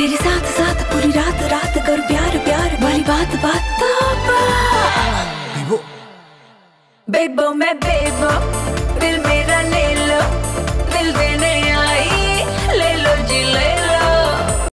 तेरे साथ साथ पूरी रात रात कर प्यार प्यार वाली बात बात बेबो मैं बेबो दिल मेरा ले लो।